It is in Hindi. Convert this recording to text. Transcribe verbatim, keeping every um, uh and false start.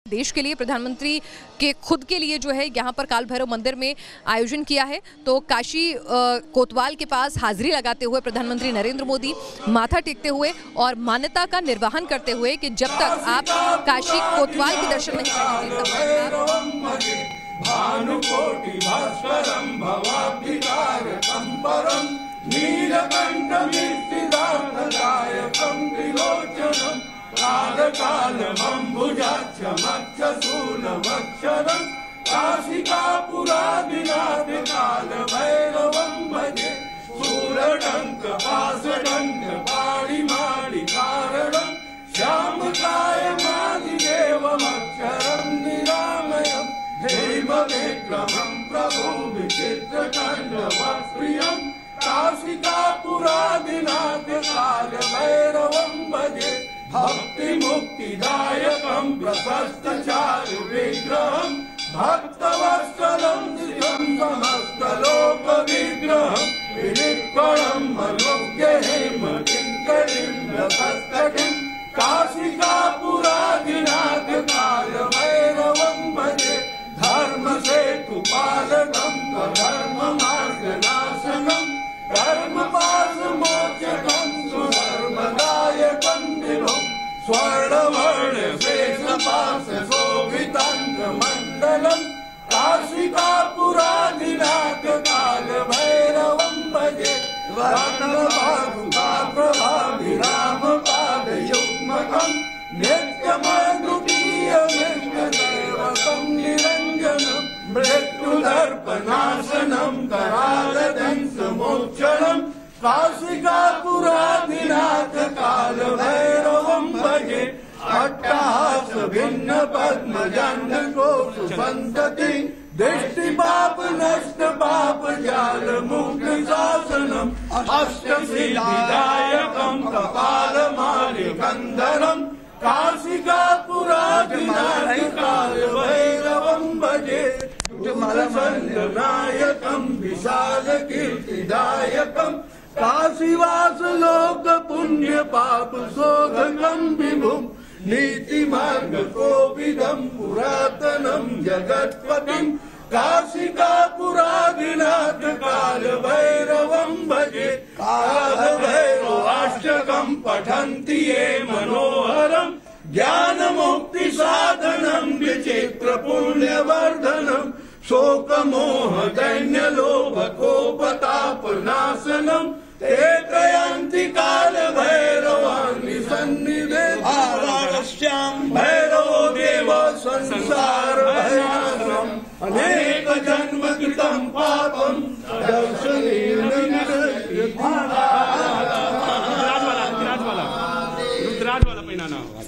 देश के लिए, प्रधानमंत्री के खुद के लिए जो है यहाँ पर काल भैरव मंदिर में आयोजन किया है। तो काशी कोतवाल के पास हाजिरी लगाते हुए प्रधानमंत्री नरेंद्र मोदी माथा टेकते हुए और मान्यता का निर्वहन करते हुए कि जब तक आप काशी कोतवाल के दर्शन नहीं करेंगे तब कालकालमम्बुजाक्षमक्षशूलमक्षरं काशिकापुरादिनाथकालभैरवं भजे शूलडङ्कपाशडङ्कपाणिमाणिकारणं श्यामकायमादिदेवमक्षरं निरामयं हेमविक्रमं प्रभु विचित्रकण्डवप्रियं काशिकापुरादिनाथकालभैरवं भजे भक्ति मुक्तिदायकं प्रशस्तचारु विग्रहं भक्तवत्सलं नित्यं समस्तलोक विग्रहं विनिष्कळं मनोज्ञहेम किङ्करीं रसस्तकिं काशिकापुरादिनाथ कालभैरवं भजे धर्मसेतुपालकं स्वधर्ममार्गनाशनं कर्मपाशमोचकं सुधर्मदायकं विभुं स्वर्णवर्णशेषपाशशोभिताङ्गमण्डलं काशिकापुरादिनाथ कालभैरवं भजे वर्णभागुकाप्रभाभिरामपादयुग्मकं नित्यमद्वितीयमिष्टदेवतं निरञ्जनं मृत्युदर्पनाशनं करालदंशमोक्षणं काशिकापुरादिनाथ कालभैरवं भजे अट्टहास भिन्न पद्मजन्मकोशसन्तति दृष्टिपाप नष्ट पाप जाल मुक्त शासनम अष्टसिद्धिदायकं कपालमालिकन्धरं काशिकापुरादिनाथ कालभैरवं भजे नायकं विशालकीर्तिदायकं काशीवासलोक पुण्य पाप शोधकं विभुं नीतिमार्गकोविदं पुरातनं जगत्पतिं काशिकापुरादिनाथ कालभैरवं भजे कालभैरवाष्टकं पठन्ति ये मनोहरं ज्ञानमुक्तिसाधनं विचित्रपुण्यवर्धनं शोकमोह दैन्यलोभकोपतापनाशनं ते त्रयन्ति कालभैरवाणि सन्निधे आराश्यां भैरवो देव संसारभयनाशनम् अनेक जन्म कृतं पापं दर्शनेन रुद्राज वाला रुद्राज वाला पहनाना होगा।